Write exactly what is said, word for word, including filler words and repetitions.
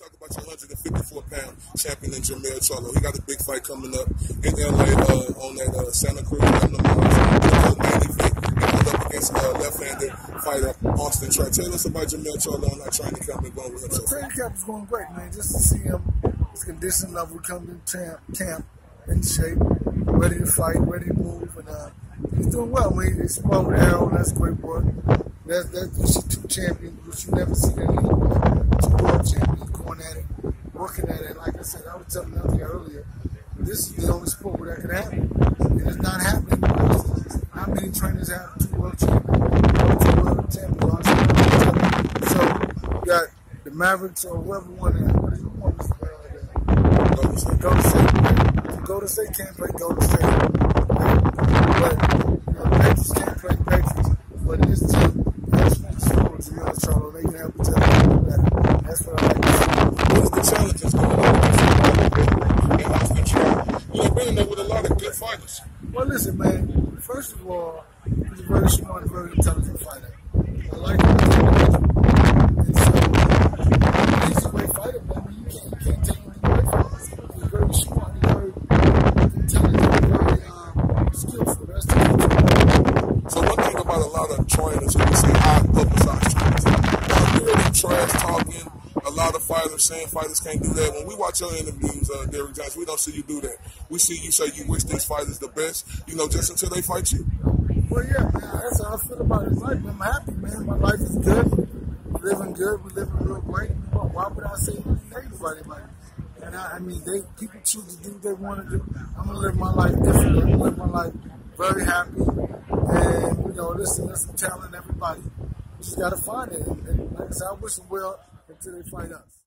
talk about your one fifty-four pound champion in Jermell Charlo. He got a big fight coming up in L A uh, on that uh, Santa Cruz. Main event. He goes up against uh, left-handed fighter Austin Trey. Tell us about Jermell Charlo and how training camp is going with him. Well, training camp is going great, man. Just to see him, his condition level, coming to camp, camp in shape, ready to fight, ready to move, and uh, he's doing well. I mean, he's sparring with Errol. That's great work. That's that's two champions, which you never see in any two world champions going at it, working at it. Like I said, I was telling them earlier, this is the only sport where that can happen, and it's not happening because how many trainers have two world champions, two world champions? So you got the Mavericks or whoever won that. What is it? What is, uh, Golden State. Golden State. Golden State can't play Golden State, but you know, Patriots can't play Patriots. But this team. Charlo, they can help each other better. That's what I like to see. What is the challenges going on? You've been in there with a lot of good fighters. Well, listen, man. First of all, he's a very smart and very intelligent fighter. I like him. And so, he's a great fighter, man. You can't, you can't take him away from him. He's very smart, he's very intelligent, very um, skillful. That's the key. So one thing about a lot of trainers who say high publicized trainers, really trash talking, a lot of fighters saying fighters can't do that. When we watch your interviews, uh, Derrick James, we don't see you do that. We see you say you wish these fighters the best, you know, just until they fight you. Well, yeah, man, that's how I feel about his life. I'm happy, man. My life is good. We're living good. We're living real great. Why would I say anything negative about anybody? And I, I mean, they people choose to do what they want to do. I'm going to live my life differently. I'm going to live my life very happy. And, you know, listen, there's some talent in everybody. You just got to find it. And, and like I said, I wish them well until they find us.